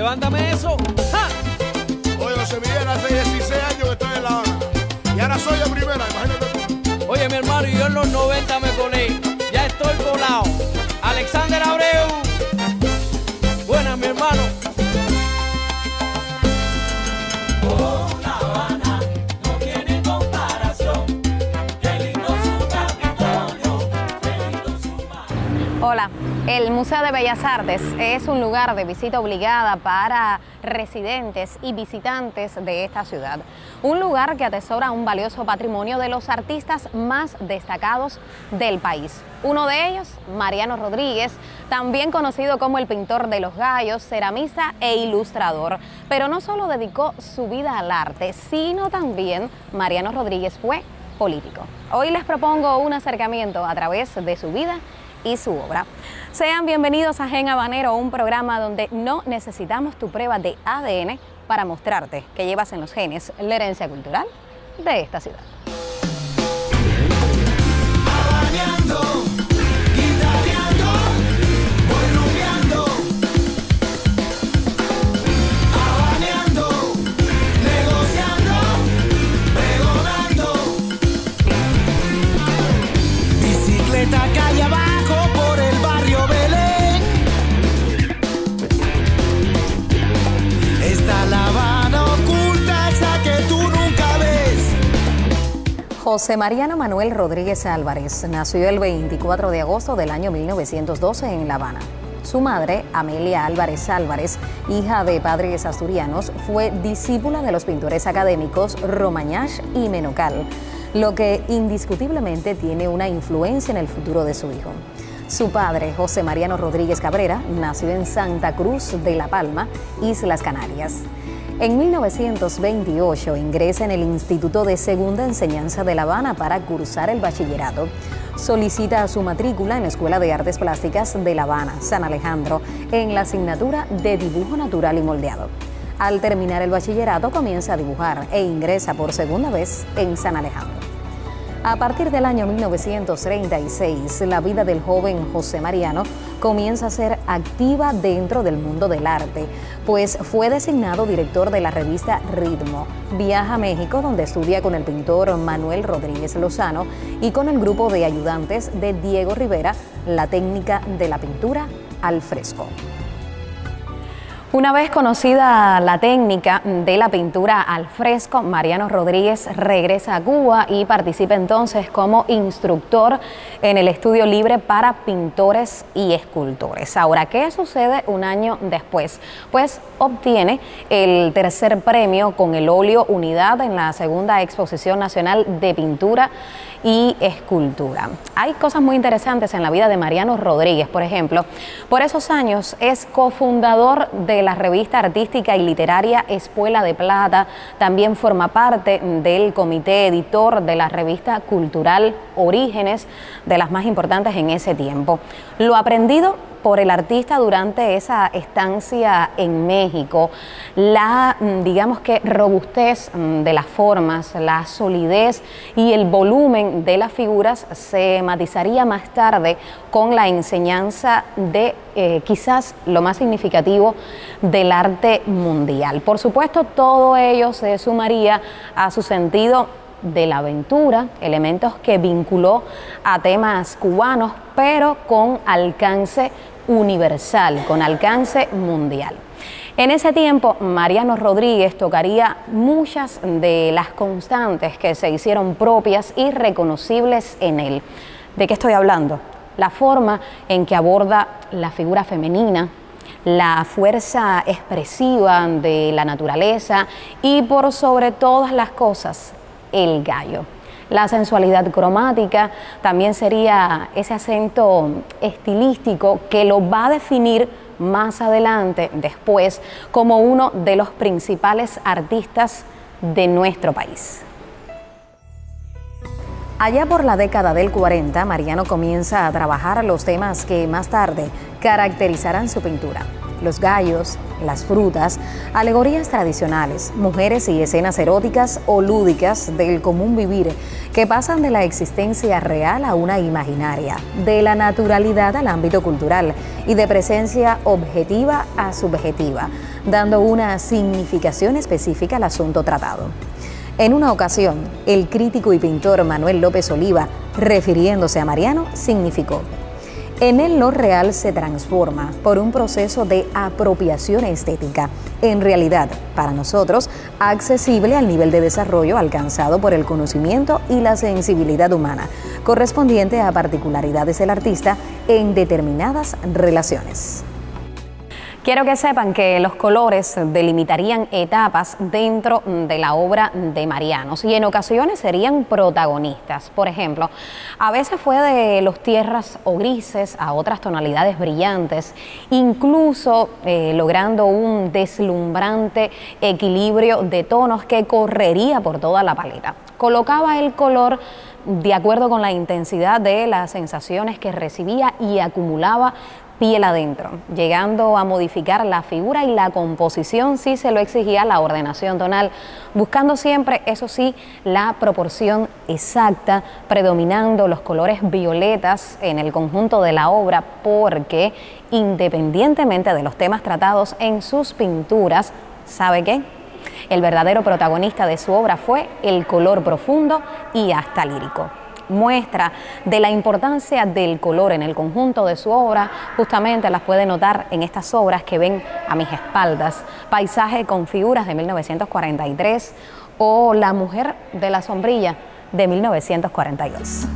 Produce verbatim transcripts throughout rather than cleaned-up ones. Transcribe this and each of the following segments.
levántame eso. ¡Ja! Oye, José Miguel, hace dieciséis años que estoy en La Habana. Y ahora soy la primera, imagínate tú. Oye, mi hermano, y yo en los noventa me colé. Ya estoy colado. Alexander Abreu. Buenas, mi hermano. Hola, el Museo de Bellas Artes es un lugar de visita obligada para residentes y visitantes de esta ciudad. Un lugar que atesora un valioso patrimonio de los artistas más destacados del país. Uno de ellos, Mariano Rodríguez, también conocido como el pintor de los gallos, ceramista e ilustrador. Pero no solo dedicó su vida al arte, sino también Mariano Rodríguez fue político. Hoy les propongo un acercamiento a través de su vida y su obra. Sean bienvenidos a Gen Habanero, un programa donde no necesitamos tu prueba de A D N para mostrarte que llevas en los genes la herencia cultural de esta ciudad. Bicicleta calle abajo por el barrio Belén. Está La Habana oculta, esa que tú nunca ves. José Mariano Manuel Rodríguez Álvarez nació el veinticuatro de agosto del año mil novecientos doce en La Habana. Su madre, Amelia Álvarez Álvarez, hija de padres asturianos, fue discípula de los pintores académicos Romagnac y Menocal, lo que indiscutiblemente tiene una influencia en el futuro de su hijo. Su padre, José Mariano Rodríguez Cabrera, nació en Santa Cruz de La Palma, Islas Canarias. En mil novecientos veintiocho ingresa en el Instituto de Segunda Enseñanza de La Habana para cursar el bachillerato. Solicita su matrícula en la Escuela de Artes Plásticas de La Habana, San Alejandro, en la asignatura de Dibujo Natural y Moldeado. Al terminar el bachillerato comienza a dibujar e ingresa por segunda vez en San Alejandro. A partir del año mil novecientos treinta y seis, la vida del joven José Mariano comienza a ser activa dentro del mundo del arte, pues fue designado director de la revista Ritmo. Viaja a México, donde estudia con el pintor Manuel Rodríguez Lozano y con el grupo de ayudantes de Diego Rivera la técnica de la pintura al fresco. Una vez conocida la técnica de la pintura al fresco, Mariano Rodríguez regresa a Cuba y participa entonces como instructor en el Estudio Libre para Pintores y Escultores. Ahora, ¿qué sucede un año después? Pues obtiene el tercer premio con el óleo Unidad en la segunda Exposición Nacional de Pintura y Escultura. Hay cosas muy interesantes en la vida de Mariano Rodríguez. Por ejemplo, por esos años es cofundador de la revista artística y literaria Espuela de Plata. También forma parte del comité editor de la revista cultural Orígenes, de las más importantes en ese tiempo. Lo aprendido por el artista durante esa estancia en México, la, digamos que, robustez de las formas, la solidez y el volumen de las figuras se matizaría más tarde con la enseñanza de eh, quizás lo más significativo del arte mundial. Por supuesto, todo ello se sumaría a su sentido de la aventura, elementos que vinculó a temas cubanos, pero con alcance universal, con alcance mundial. En ese tiempo, Mariano Rodríguez tocaría muchas de las constantes que se hicieron propias y reconocibles en él. ¿De qué estoy hablando? La forma en que aborda la figura femenina, la fuerza expresiva de la naturaleza y, por sobre todas las cosas, el gallo. La sensualidad cromática también sería ese acento estilístico que lo va a definir más adelante, después, como uno de los principales artistas de nuestro país. Allá por la década del cuarenta, Mariano comienza a trabajar los temas que más tarde caracterizarán su pintura: los gallos, las frutas, alegorías tradicionales, mujeres y escenas eróticas o lúdicas del común vivir que pasan de la existencia real a una imaginaria, de la naturalidad al ámbito cultural y de presencia objetiva a subjetiva, dando una significación específica al asunto tratado. En una ocasión, el crítico y pintor Manuel López Oliva, refiriéndose a Mariano, significó: en él lo real se transforma por un proceso de apropiación estética, en realidad, para nosotros, accesible al nivel de desarrollo alcanzado por el conocimiento y la sensibilidad humana, correspondiente a particularidades del artista en determinadas relaciones. Quiero que sepan que los colores delimitarían etapas dentro de la obra de Mariano y en ocasiones serían protagonistas. Por ejemplo, a veces fue de los tierras o grises a otras tonalidades brillantes, incluso eh, logrando un deslumbrante equilibrio de tonos que correría por toda la paleta. Colocaba el color de acuerdo con la intensidad de las sensaciones que recibía y acumulaba piel adentro, llegando a modificar la figura y la composición si se lo exigía la ordenación tonal, buscando siempre, eso sí, la proporción exacta, predominando los colores violetas en el conjunto de la obra, porque independientemente de los temas tratados en sus pinturas, ¿sabe qué? El verdadero protagonista de su obra fue el color profundo y hasta lírico. Muestra de la importancia del color en el conjunto de su obra, justamente las puede notar en estas obras que ven a mis espaldas: Paisaje con figuras de mil novecientos cuarenta y tres o La mujer de la sombrilla de mil novecientos cuarenta y dos.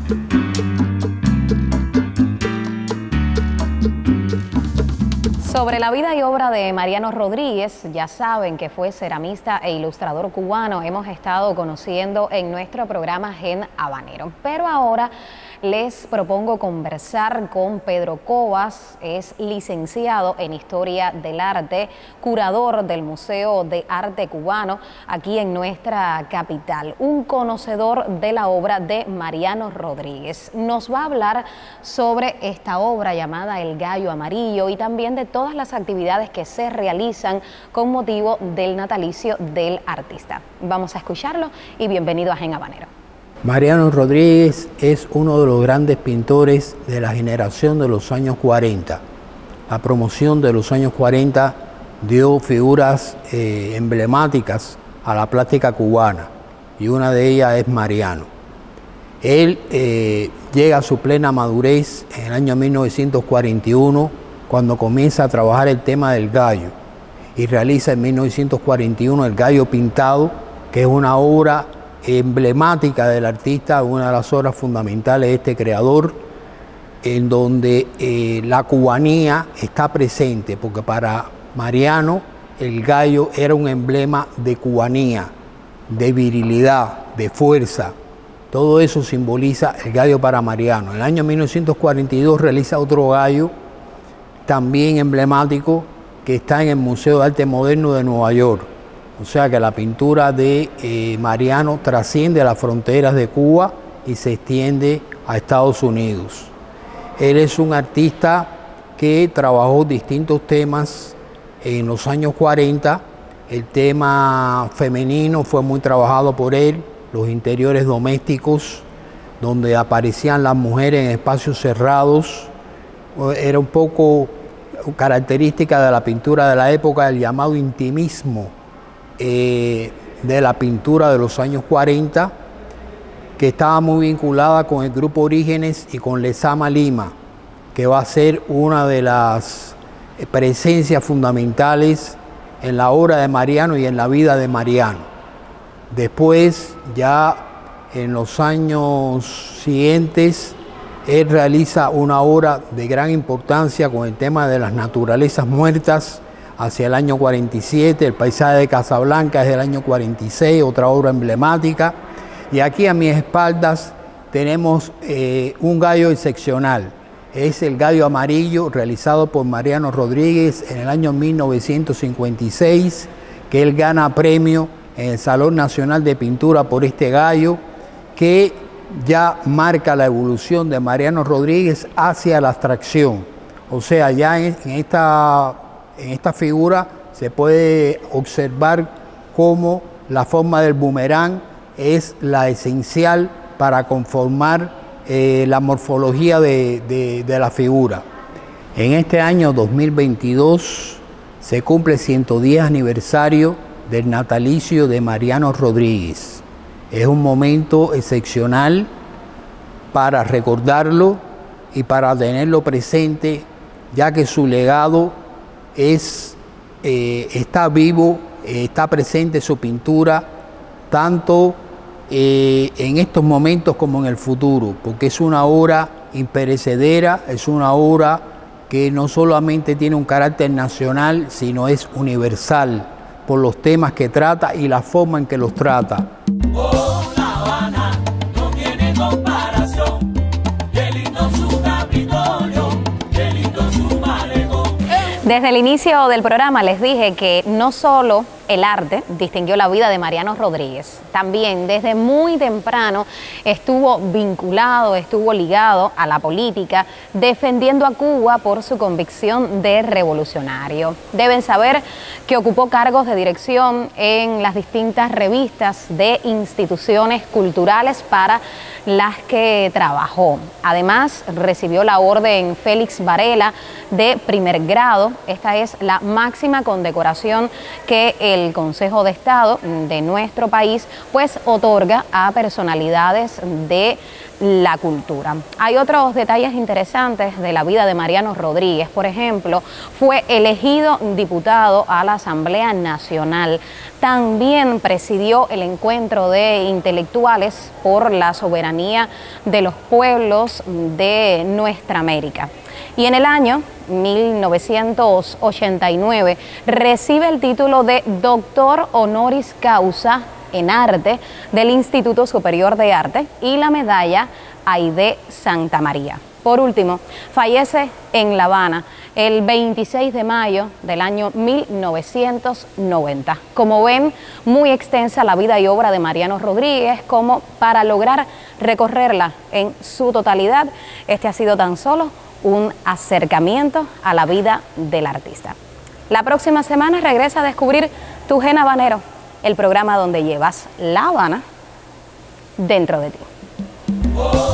Sobre la vida y obra de Mariano Rodríguez, ya saben que fue ceramista e ilustrador cubano. Hemos estado conociendo en nuestro programa Gen Habanero. Pero ahora les propongo conversar con Pedro Cobas. Es licenciado en Historia del Arte, curador del Museo de Arte Cubano aquí en nuestra capital. Un conocedor de la obra de Mariano Rodríguez. Nos va a hablar sobre esta obra llamada El Gallo Amarillo y también de todas las actividades que se realizan con motivo del natalicio del artista. Vamos a escucharlo y bienvenido a Gen Habanero. Mariano Rodríguez es uno de los grandes pintores de la generación de los años cuarenta. La promoción de los años cuarenta dio figuras eh, emblemáticas a la plástica cubana y una de ellas es Mariano. Él eh, llega a su plena madurez en el año mil novecientos cuarenta y uno, cuando comienza a trabajar el tema del gallo y realiza en mil novecientos cuarenta y uno El Gallo Pintado, que es una obra emblemática del artista, una de las obras fundamentales de este creador, en donde eh, la cubanía está presente, porque para Mariano el gallo era un emblema de cubanía, de virilidad, de fuerza. Todo eso simboliza el gallo para Mariano. En el año mil novecientos cuarenta y dos realiza otro gallo también emblemático que está en el Museo de Arte Moderno de Nueva York. O sea que la pintura de eh, Mariano trasciende las fronteras de Cuba y se extiende a Estados Unidos. Él es un artista que trabajó distintos temas en los años cuarenta. El tema femenino fue muy trabajado por él, los interiores domésticos, donde aparecían las mujeres en espacios cerrados. Era un poco característica de la pintura de la época, el llamado intimismo eh, de la pintura de los años cuarenta, que estaba muy vinculada con el grupo Orígenes y con Lezama Lima, que va a ser una de las presencias fundamentales en la obra de Mariano y en la vida de Mariano. Después, ya en los años siguientes, él realiza una obra de gran importancia con el tema de las naturalezas muertas hacia el año cuarenta y siete, El Paisaje de Casablanca es del año cuarenta y seis, otra obra emblemática. Y aquí a mis espaldas tenemos eh, un gallo excepcional. Es el Gallo Amarillo, realizado por Mariano Rodríguez en el año mil novecientos cincuenta y seis, que él gana premio en el Salón Nacional de Pintura por este gallo, que ya marca la evolución de Mariano Rodríguez hacia la abstracción. O sea, ya en, en, esta, en esta figura se puede observar cómo la forma del boomerang es la esencial para conformar eh, la morfología de, de, de la figura. En este año dos mil veintidós se cumple el ciento diez aniversario del natalicio de Mariano Rodríguez. Es un momento excepcional para recordarlo y para tenerlo presente, ya que su legado es, eh, está vivo, eh, está presente su pintura, tanto eh, en estos momentos como en el futuro, porque es una obra imperecedera, es una obra que no solamente tiene un carácter nacional, sino es universal por los temas que trata y la forma en que los trata. Oh, La Habana no tiene comparación. Qué lindo su Capitolio, qué lindo su malecón. Desde el inicio del programa les dije que no solo el arte distinguió la vida de Mariano Rodríguez, también desde muy temprano estuvo vinculado, estuvo ligado a la política, defendiendo a Cuba por su convicción de revolucionario. Deben saber que ocupó cargos de dirección en las distintas revistas de instituciones culturales para las que trabajó. Además, recibió la Orden Félix Varela de primer grado. Esta es la máxima condecoración que el el Consejo de Estado de nuestro país pues otorga a personalidades de la cultura. Hay otros detalles interesantes de la vida de Mariano Rodríguez. Por ejemplo, fue elegido diputado a la Asamblea Nacional. También presidió el encuentro de intelectuales por la soberanía de los pueblos de nuestra América. Y en el año mil novecientos ochenta y nueve recibe el título de doctor honoris causa en arte del Instituto Superior de Arte y la medalla Aide Santa María. Por último, fallece en La Habana el veintiséis de mayo del año mil novecientos noventa. Como ven, muy extensa la vida y obra de Mariano Rodríguez, como para lograr recorrerla en su totalidad, este ha sido tan solo un acercamiento a la vida del artista. La próxima semana regresa a descubrir Tu Gen Habanero, el programa donde llevas La Habana dentro de ti.